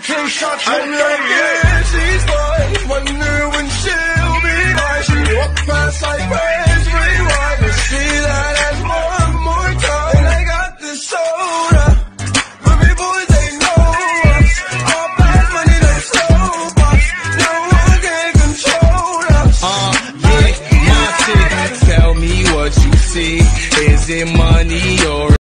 Two shots from like, yeah, she's fine. Wonder when she'll be mine. She walk past like, where's rewind? You see that as one more time. And I got this soda. For me boys, they know us. All bad money, they slow us. No one can control us. Yeah, my chick, tell me what you see. Is it money or